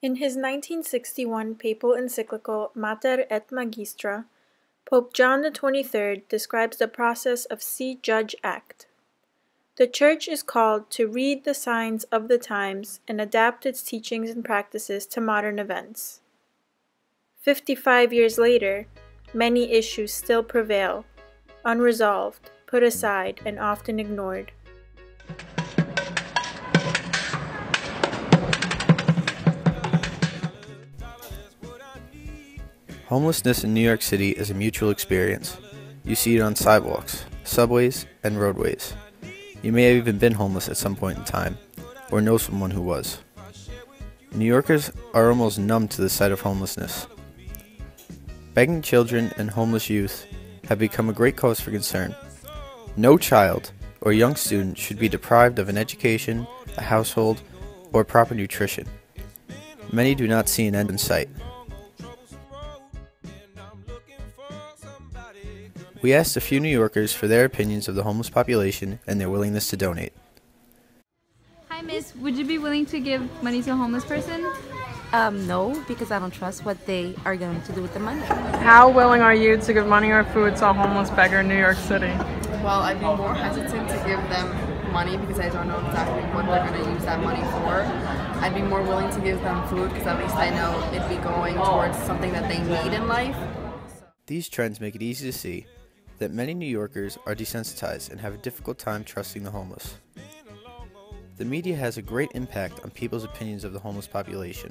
In his 1961 papal encyclical Mater et Magistra, Pope John XXIII describes the process of see, judge, act. The Church is called to read the signs of the times and adapt its teachings and practices to modern events. 55 years later, many issues still prevail, unresolved, put aside, and often ignored. Homelessness in New York City is a mutual experience. You see it on sidewalks, subways, and roadways. You may have even been homeless at some point in time, or know someone who was. New Yorkers are almost numb to the sight of homelessness. Begging children and homeless youth have become a great cause for concern. No child or young student should be deprived of an education, a household, or proper nutrition. Many do not see an end in sight. We asked a few New Yorkers for their opinions of the homeless population and their willingness to donate. Hi, miss. Would you be willing to give money to a homeless person? No, because I don't trust what they are going to do with the money. How willing are you to give money or food to a homeless beggar in New York City? Well, I'd be more hesitant to give them money because I don't know exactly what they're going to use that money for. I'd be more willing to give them food because at least I know it'd be going towards something that they need in life. These trends make it easy to see that many New Yorkers are desensitized and have a difficult time trusting the homeless. The media has a great impact on people's opinions of the homeless population.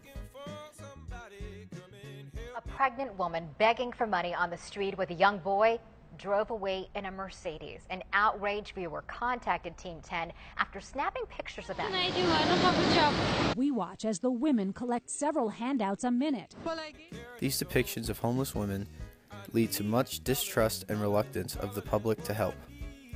A pregnant woman begging for money on the street with a young boy drove away in a Mercedes. An outraged viewer contacted Team 10 after snapping pictures of that. I don't have a job. We watch as the women collect several handouts a minute. These depictions of homeless women lead to much distrust and reluctance of the public to help.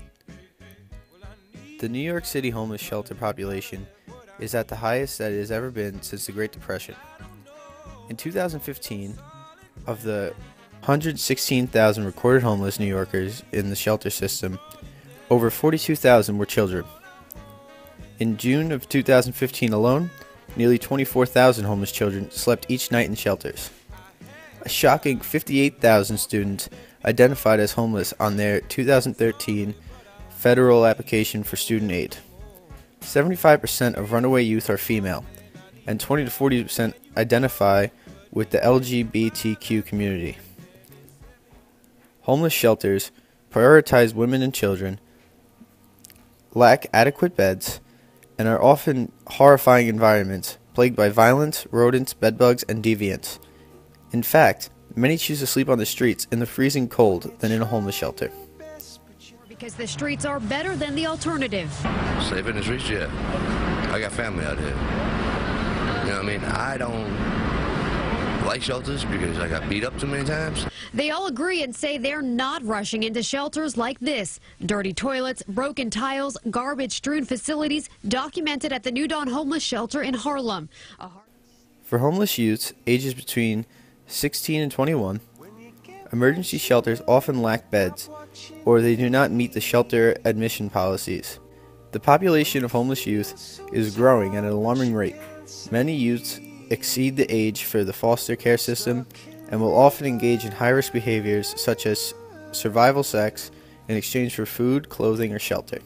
The New York City homeless shelter population is at the highest that it has ever been since the Great Depression. In 2015, of the 116,000 recorded homeless New Yorkers in the shelter system, over 42,000 were children. In June of 2015 alone, nearly 24,000 homeless children slept each night in shelters. A shocking 58,000 students identified as homeless on their 2013 federal application for student aid. 75% of runaway youth are female, and 20 to 40% identify with the LGBTQ community. Homeless shelters prioritize women and children, lack adequate beds, and are often horrifying environments plagued by violence, rodents, bedbugs, and deviants. In fact, many choose to sleep on the streets in the freezing cold than in a homeless shelter. Because the streets are better than the alternative. Safe in the streets, yeah. I got family out here. You know what I mean? I don't like shelters because I got beat up too many times. They all agree and say they're not rushing into shelters like this. Dirty toilets, broken tiles, garbage-strewn facilities documented at the New Dawn Homeless Shelter in Harlem. For homeless youths ages between 16 and 21, emergency shelters often lack beds, or they do not meet the shelter admission policies. The population of homeless youth is growing at an alarming rate. Many youths exceed the age for the foster care system and will often engage in high-risk behaviors such as survival sex in exchange for food, clothing, or shelter.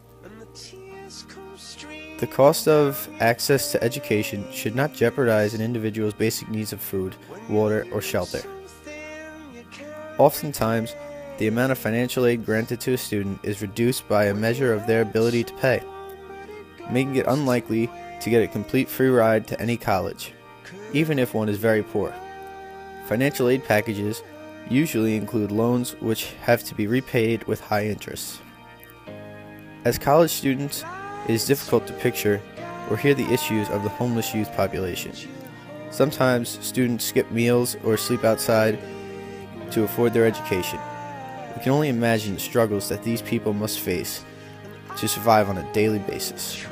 The cost of access to education should not jeopardize an individual's basic needs of food, water, or shelter. Oftentimes, the amount of financial aid granted to a student is reduced by a measure of their ability to pay, making it unlikely to get a complete free ride to any college, even if one is very poor. Financial aid packages usually include loans which have to be repaid with high interest. As college students, it is difficult to picture or hear the issues of the homeless youth population. Sometimes students skip meals or sleep outside to afford their education. We can only imagine the struggles that these people must face to survive on a daily basis.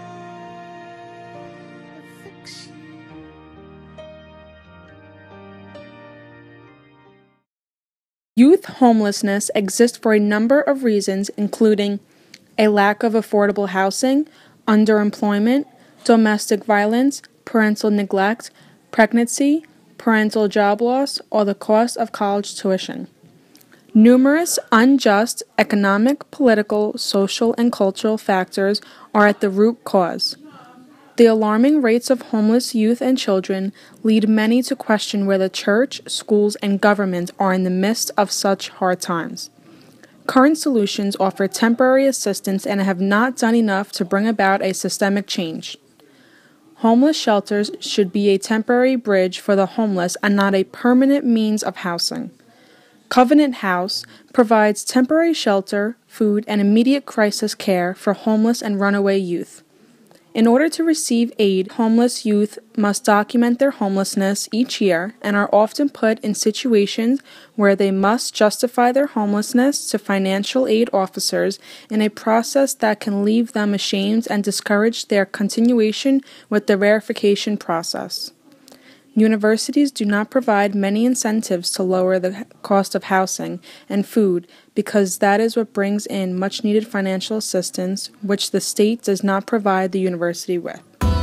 Youth homelessness exists for a number of reasons, including a lack of affordable housing, underemployment, domestic violence, parental neglect, pregnancy, parental job loss, or the cost of college tuition. Numerous unjust economic, political, social, and cultural factors are at the root cause. The alarming rates of homeless youth and children lead many to question where the church, schools, and government are in the midst of such hard times. Current solutions offer temporary assistance and have not done enough to bring about a systemic change. Homeless shelters should be a temporary bridge for the homeless and not a permanent means of housing. Covenant House provides temporary shelter, food, and immediate crisis care for homeless and runaway youth. In order to receive aid, homeless youth must document their homelessness each year and are often put in situations where they must justify their homelessness to financial aid officers in a process that can leave them ashamed and discourage their continuation with the verification process. Universities do not provide many incentives to lower the cost of housing and food because that is what brings in much-needed financial assistance, which the state does not provide the university with.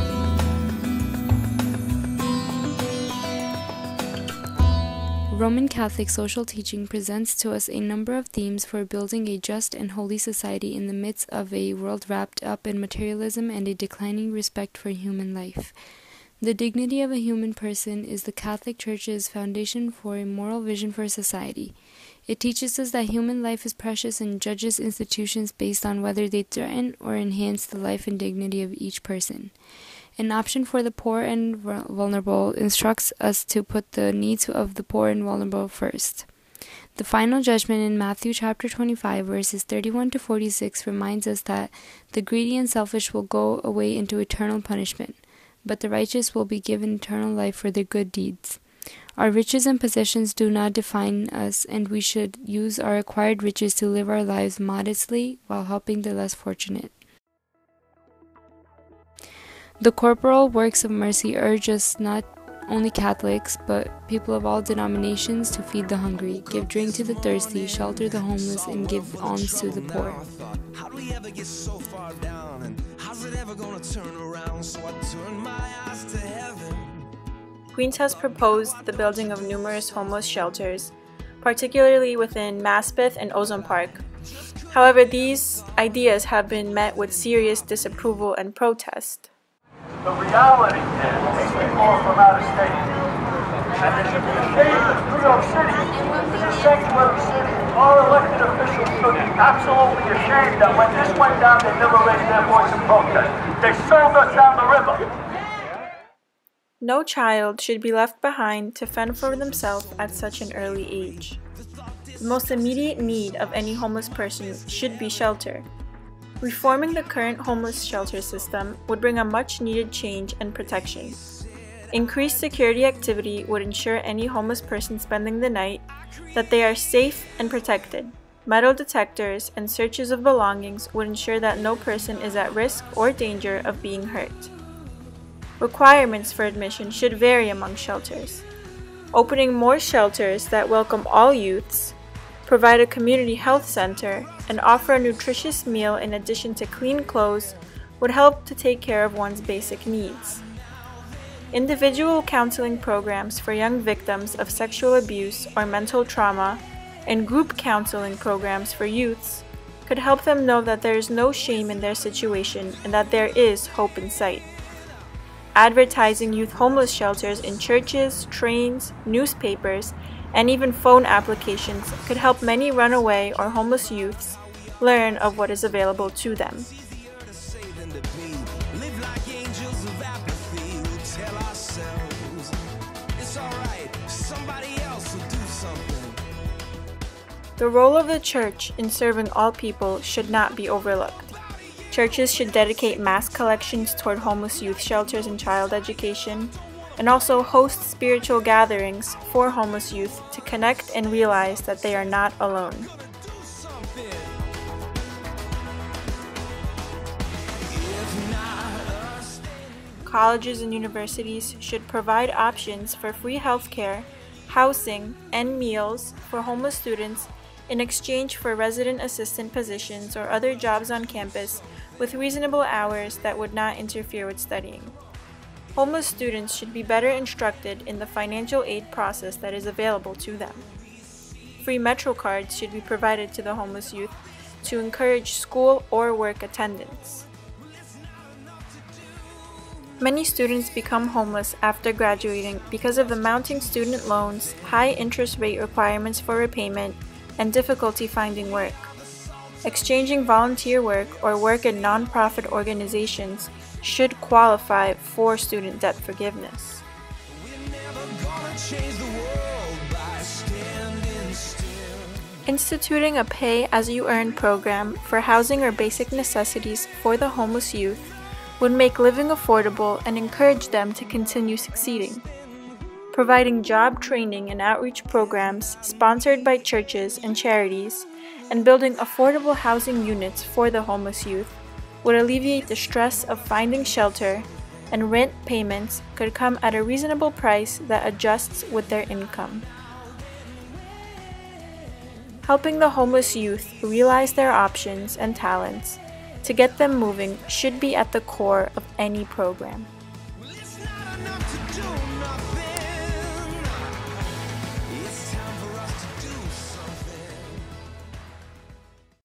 Roman Catholic social teaching presents to us a number of themes for building a just and holy society in the midst of a world wrapped up in materialism and a declining respect for human life. The dignity of a human person is the Catholic Church's foundation for a moral vision for society. It teaches us that human life is precious and judges institutions based on whether they threaten or enhance the life and dignity of each person. An option for the poor and vulnerable instructs us to put the needs of the poor and vulnerable first. The final judgment in Matthew chapter 25, verses 31 to 46 reminds us that the greedy and selfish will go away into eternal punishment, but the righteous will be given eternal life for their good deeds. Our riches and possessions do not define us, and we should use our acquired riches to live our lives modestly while helping the less fortunate. The corporal works of mercy urge us, not only Catholics, but people of all denominations, to feed the hungry, give drink to the thirsty, shelter the homeless, and give alms to the poor. Queens has proposed the building of numerous homeless shelters, particularly within Maspeth and Ozone Park. However, these ideas have been met with serious disapproval and protest. The reality is, these people are from out of state. And it should be a shame that New York City is a sanctuary city. Our elected officials should be absolutely ashamed that when this went down, they never raised their voice in protest. They sold us down the river. No child should be left behind to fend for themselves at such an early age. The most immediate need of any homeless person should be shelter. Reforming the current homeless shelter system would bring a much-needed change and protection. Increased security activity would ensure any homeless person spending the night that they are safe and protected. Metal detectors and searches of belongings would ensure that no person is at risk or danger of being hurt. Requirements for admission should vary among shelters. Opening more shelters that welcome all youths, provide a community health center, and offer a nutritious meal in addition to clean clothes would help to take care of one's basic needs. Individual counseling programs for young victims of sexual abuse or mental trauma and group counseling programs for youths could help them know that there is no shame in their situation and that there is hope in sight. Advertising youth homeless shelters in churches, trains, newspapers, and even phone applications could help many runaway or homeless youths learn of what is available to them. The role of the church in serving all people should not be overlooked. Churches should dedicate mass collections toward homeless youth shelters and child education, and also host spiritual gatherings for homeless youth to connect and realize that they are not alone. Colleges and universities should provide options for free healthcare, housing, and meals for homeless students in exchange for resident assistant positions or other jobs on campus with reasonable hours that would not interfere with studying. Homeless students should be better instructed in the financial aid process that is available to them. Free Metro cards should be provided to the homeless youth to encourage school or work attendance. Many students become homeless after graduating because of the mounting student loans, high interest rate requirements for repayment, and difficulty finding work. Exchanging volunteer work or work in non-profit organizations should qualify for student debt forgiveness. Instituting a pay-as-you-earn program for housing or basic necessities for the homeless youth would make living affordable and encourage them to continue succeeding. Providing job training and outreach programs sponsored by churches and charities, and building affordable housing units for the homeless youth would alleviate the stress of finding shelter, and rent payments could come at a reasonable price that adjusts with their income. Helping the homeless youth realize their options and talents to get them moving should be at the core of any program.